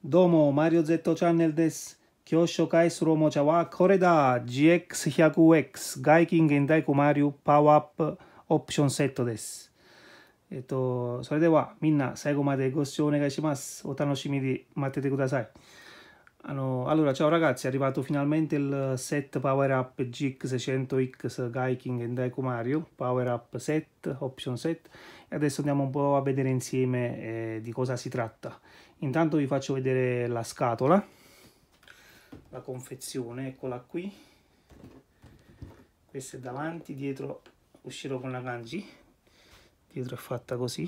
どうも、マリオ Z チャンネルです。今日紹介するおもちゃはこれだ。GX100X 外勤現代コマリオパワーアップオプションセットです。それではみんな最後までご視聴お願いします。お楽しみに待っててください。Allora, ciao ragazzi, è arrivato finalmente il set Power Up GX600X Gaiking and Daiku Mario Power Up Set, Option Set, e adesso andiamo un po' a vedere insieme di cosa si tratta. Intanto vi faccio vedere la scatola, la confezione, eccola qui. Questa è davanti, dietro uscirò con la kanji, dietro è fatta così,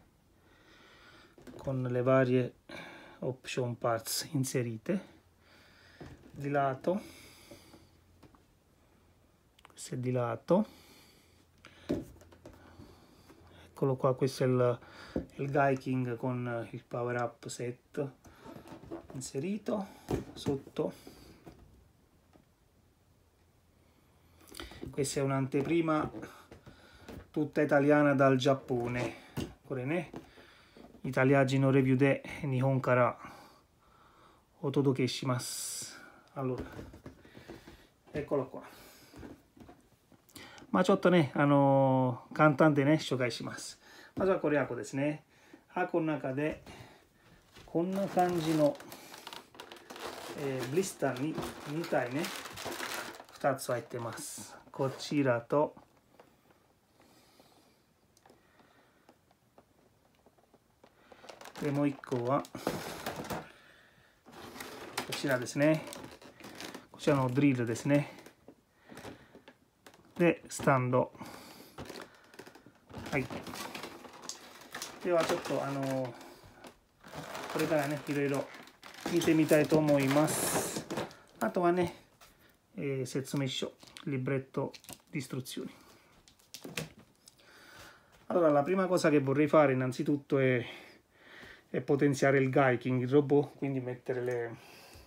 con le varie option parts inserite. Di lato, questo è di lato, eccolo qua, questo è il Gaiking con il power up set inserito sotto. Questa è un'anteprima tutta italiana dal Giappone. これね、イタリア人のレビューで日本からお届けします。Allora, eccolo qua. まあちょっとね、簡単でね、紹介します。まずはこれ箱ですね。箱の中でこんな感じの、ブリスターに2体ね、2つ入ってます。こちらと、でもう1個はこちらですね。こちらのドリルですね。で、スタンド。はい。ではちょっとこれからね、いろいろ見てみたいと思います。あとはね、説明書、libretto di istruzioni. Allora, la prima cosa che vorrei fare innanzitutto è potenziare il Gaiking, il robot, quindi mettere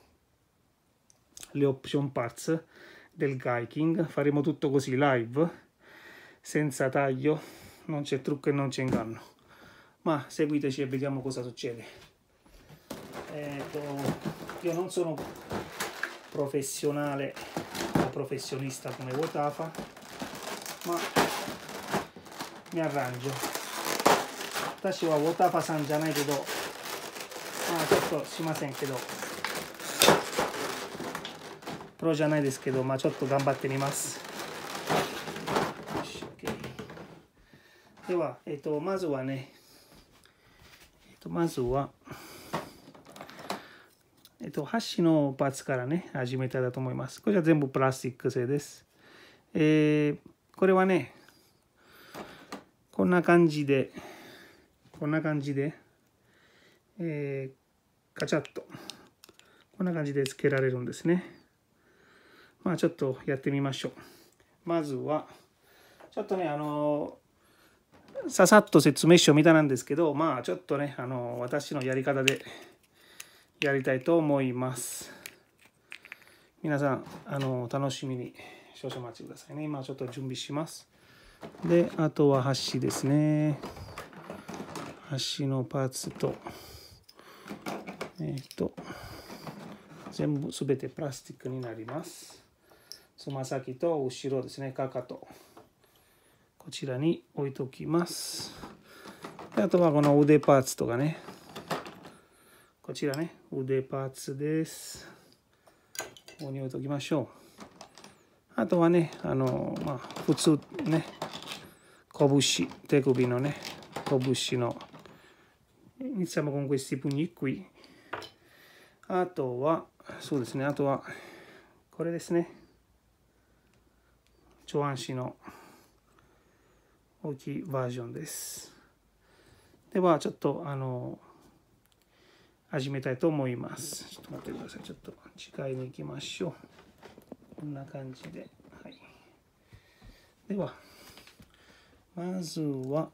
le option parts del Gaiking. Faremo tutto così live, senza taglio, non c'è trucco e non c'è inganno, ma seguiteci e vediamo cosa succede. Io non sono professionale o professionista come Wotafa, ma mi arrangio. 私はWotafaさんじゃないけど、まあちょっとしませんけど、プロじゃないですけど、まあちょっと頑張ってみます。では、まずはね、まずは、端のパーツからね、始めたいと思います。これは全部プラスチック製です。これはね、こんな感じで、カチャッと、こんな感じでつけられるんですね。まあちょっとやってみましょう。まずは、ちょっとね、ささっと説明書みたいなんですけど、まあちょっとね、私のやり方でやりたいと思います。皆さん、楽しみに少々お待ちくださいね。今ちょっと準備します。で、あとは端ですね。端のパーツと、全部すべてプラスチックになります。つま先と後ろですね、かかと。こちらに置いときます。であとはこの腕パーツとかね。こちらね、腕パーツです。ここに置いときましょう。あとはね、まあ、普通ね、拳、手首のね、拳の。Iniziamo con questi pugni qui. あとは、そうですね、あとは、これですね。上半身の大きいバージョンです。では、ちょっと、始めたいと思います。ちょっと待ってください。ちょっと近いに行きましょう。こんな感じで。はい。では、まずは、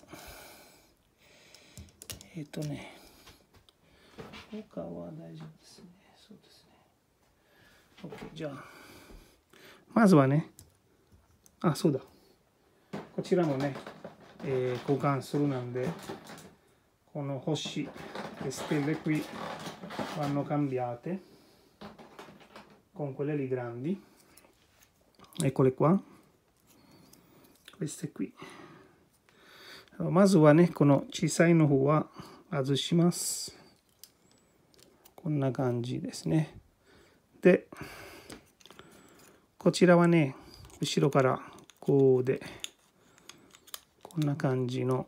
他は大丈夫ですね。そうですね。OK、じゃあ、まずはね、そうだ。こちらもね、交換するなんで、この星、Stelle qui vanno cambiate con quelle lì grandi. Eccole qua, queste qui。まずはね、この小さいの方は外します。こんな感じですね。で、こちらはね、後ろからこうで、こんな感じの、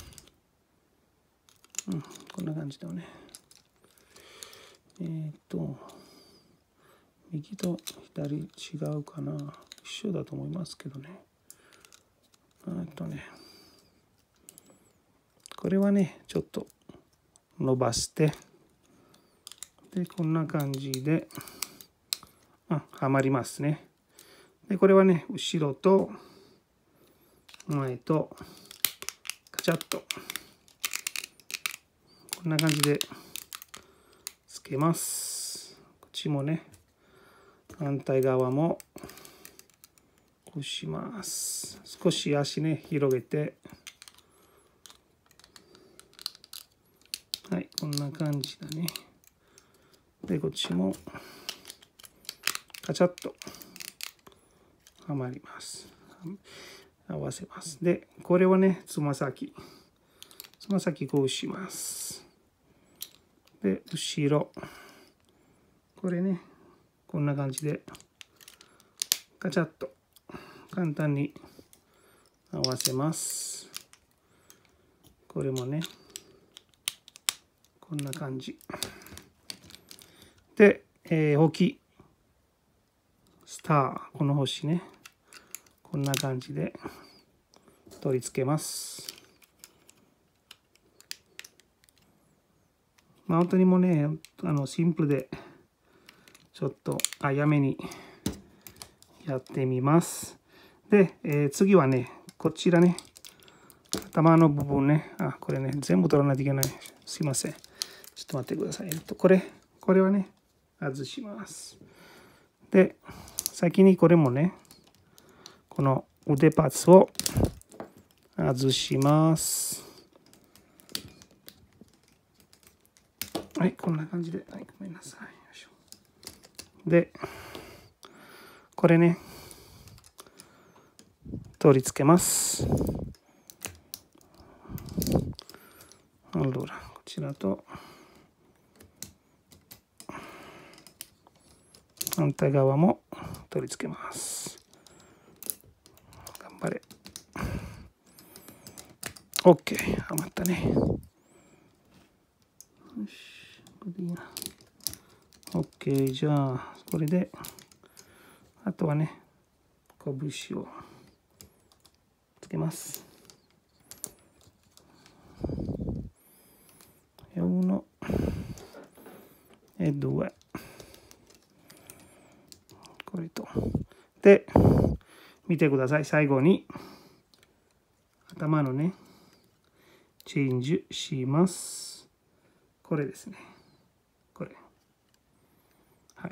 こんな感じだよね。右と左違うかな。一緒だと思いますけどね。これはね、ちょっと伸ばして、で、こんな感じで、はまりますね。で、これはね、後ろと前と、カチャッと、こんな感じでつけます。こっちもね、反対側も、こうします。少し足ね、広げて、はい、こんな感じだね。で、こっちも、カチャッと、はまります。合わせます。で、これはね、つま先こうします。で、後ろ。これね、こんな感じで、カチャッと、簡単に合わせます。これもね、こんな感じ。で、大きいスター、この星ね、こんな感じで取り付けます。本当にもうね、シンプルで、ちょっと早めにやってみます。で、次はね、こちらね、頭の部分ね、これね、全部取らないといけない。すいません。ちょっと待ってください。これはね、外します。で、先にこれもね、この腕パーツを外します。はい、こんな感じで。はい、ごめんなさい。よいしょ。で、これね、取り付けます。Allora、こちらと、反対側も取り付けます。頑張れ。OK。はまったね。よし。これでいいな。OK。じゃあ、これで、あとはね、拳をつけます。1e 2。これと。で、見てください。最後に、頭のね、チェンジします。これですね。これ。はい。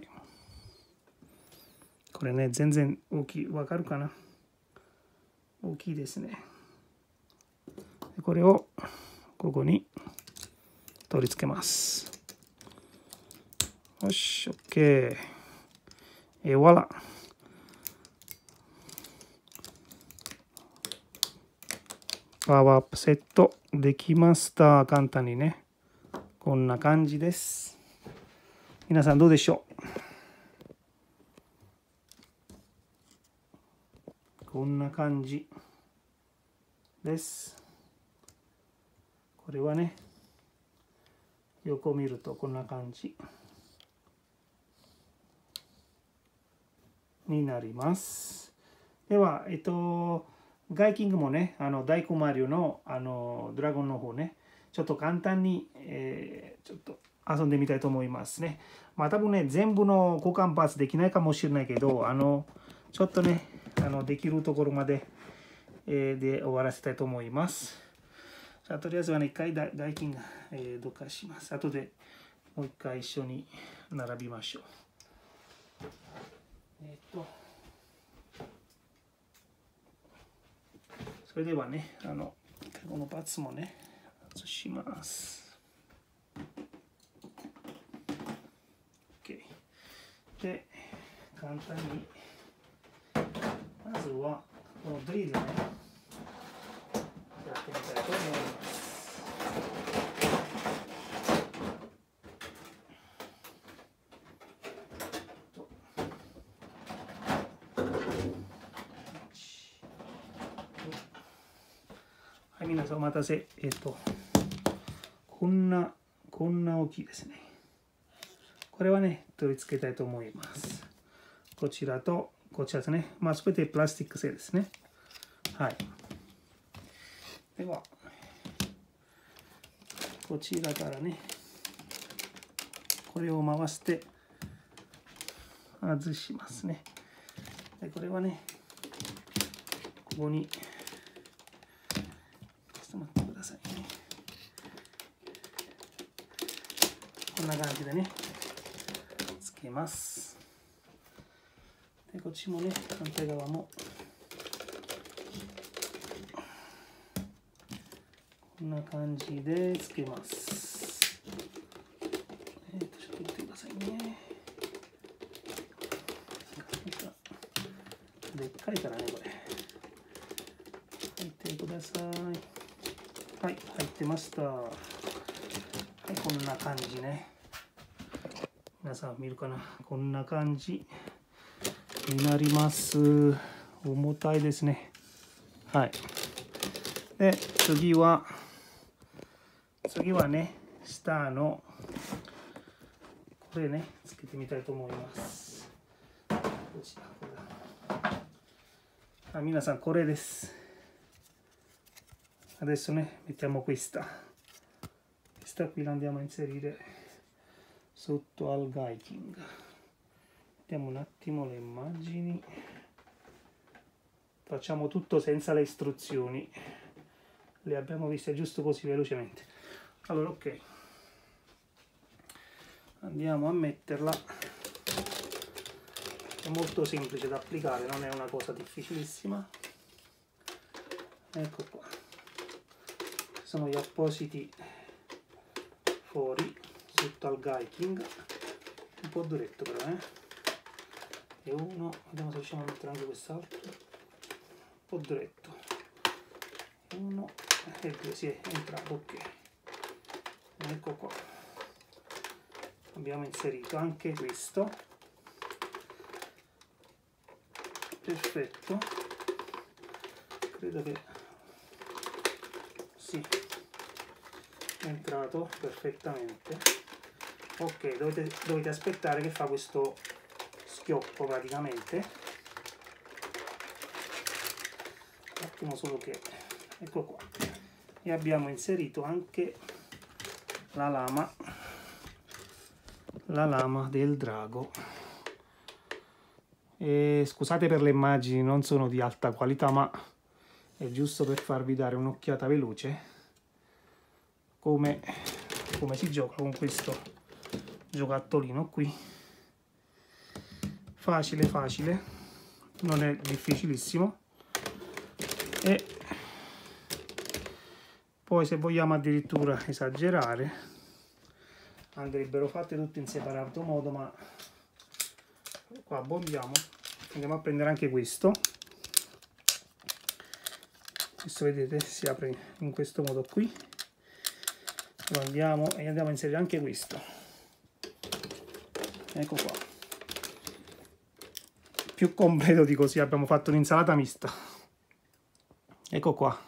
これね、全然大きい。わかるかな？大きいですね。これをここに取り付けます。よし、OK。voilà。パワーアップセットできました。簡単にね。こんな感じです。皆さんどうでしょう？こんな感じです。これはね、横見るとこんな感じになります。では、ガイキングもね、大工マリオの、ドラゴンの方ね、ちょっと簡単に、ちょっと遊んでみたいと思いますね。多分ね、全部の交換パーツできないかもしれないけど、ちょっとね、できるところまで、で終わらせたいと思います。じゃあ、とりあえずはね、一回ガイキング、どかします。後でもう一回一緒に並びましょう。それではね、このパーツもね、外します。 で簡単にまずはこのドリルねやってみたいと思います。はい、皆さんお待たせ。こんな大きいですね。これはね、取り付けたいと思います。こちらと、こちらですね。まあ、すべてプラスチック製ですね。はい。では、こちらからね、これを回して外しますね。で、これはね、ここに、ちょっと待ってくださいね。こんな感じでね、つけます。で、こっちもね、反対側もこんな感じでつけます。ちょっと待ってくださいね。でっかいからね、これ。入ってください。はい、入ってました。はい、こんな感じね。皆さん見るかな、こんな感じになります。重たいですね。はい。で、次はね、下のこれね、つけてみたいと思います。こちら、これだ。皆さん、これです。Adesso ne mettiamo questa qui la andiamo a inserire sotto al guiding. Vediamo un attimo le immagini. Facciamo tutto senza le istruzioni, le abbiamo viste giusto così velocemente. Allora, ok, andiamo a metterla. È molto semplice da applicare, non è una cosa difficilissima. Ecco qua, sono gli appositi fori sotto al guiding, un po' duretto però, e uno, vediamo se riusciamo a mettere anche quest'altro, un po' duretto, uno e due, si è entrato, ok, ecco qua, abbiamo inserito anche questo, perfetto, credo che sì, è entrato perfettamente. Ok, dovete aspettare che fa questo schioppo praticamente. Un attimo solo che, ecco qua, e abbiamo inserito anche la lama del drago. E scusate per le immagini, non sono di alta qualità, ma è giusto per farvi dare un'occhiata veloce come si gioca con questo giocattolino qui. Facile, non è difficilissimo. E poi, se vogliamo addirittura esagerare, andrebbero fatte tutte in separato modo, ma qua abbondiamo. Andiamo a prendere anche questo. Questo, vedete, si apre in questo modo qui. Lo andiamo a inserire anche questo. Ecco qua. Più completo di così, abbiamo fatto un'insalata mista. Ecco qua.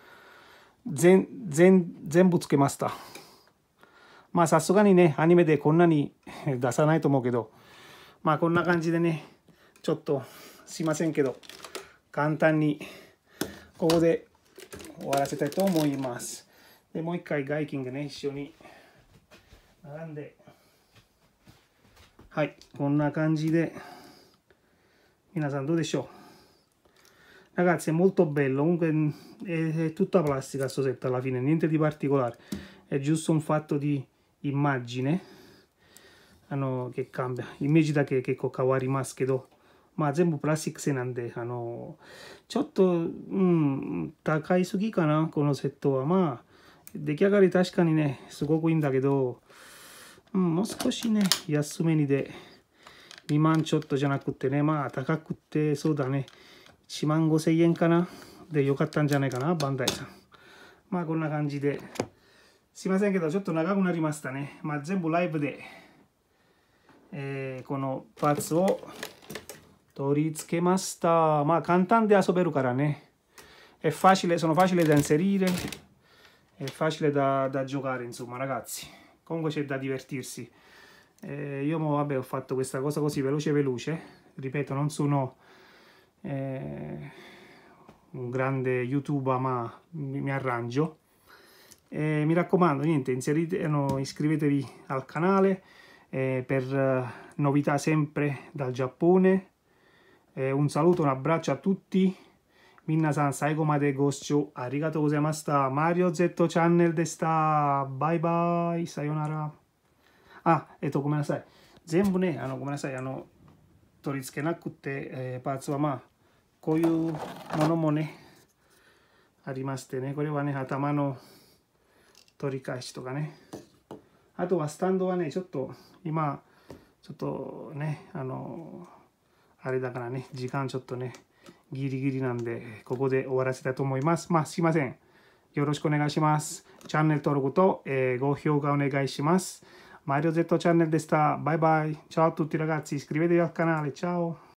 Zenbutsukemashita. Ma sassuga ni ne, anime de konna ni dasanai to omou kedo. Ma こんな感じでね、ちょっとすいませんけど、簡単にここで終わらせたいと思います。で、もう一回ガイキングね、一緒に並んで、はい、こんな感じで、皆さんどうでしょう。Ragazzi, è molto bello, comunque è tutta plastica sto set alla fine, niente di particolare, è giusto un fatto di immagine che cambia. イメージだけ結構変わりますけど、まあ全部プラスチック製なんで、ちょっと、高いすぎかな、このセットは。まあ、出来上がり確かにね、すごくいいんだけど、もう少しね、安めにで 2万ちょっとじゃなくてね、まあ高くて、そうだね、1万5,000円かな。で、よかったんじゃないかな、バンダイさん。まあこんな感じで、すいませんけど、ちょっと長くなりましたね。まあ全部ライブで、このパーツを取り付けました。まあ簡単で遊べるからね。sono facile da inserire, è facile da giocare, insomma, ragazzi. Comunque c'è da divertirsi. Io vabbè, ho fatto questa cosa così veloce. Ripeto, non sono un grande youtuber, ma mi arrangio. Mi raccomando, niente, iscrivetevi al canale per novità sempre dal Giappone. Un saluto, un abbraccio a tutti. Minna-san, saigo made goshou arigatou gozaimashita. Mario Z Channel でした。バイバイ。さよなら。ごめんなさい。全部ね、ごめんなさい。取り付けなくて、パーツはまあ、こういうものもね、ありましてね。これはね、頭の取り返しとかね。あとはスタンドはね、ちょっと今、ちょっとね、あれだからね、時間ちょっとね、ギリギリなんで、ここで終わらせたいと思います。まあ、すいません。よろしくお願いします。チャンネル登録と、ご評価お願いします。Mario Z Channel でした。バイバイ。Ciao a tutti ragazzi, iscrivetevi al canale. Ciao.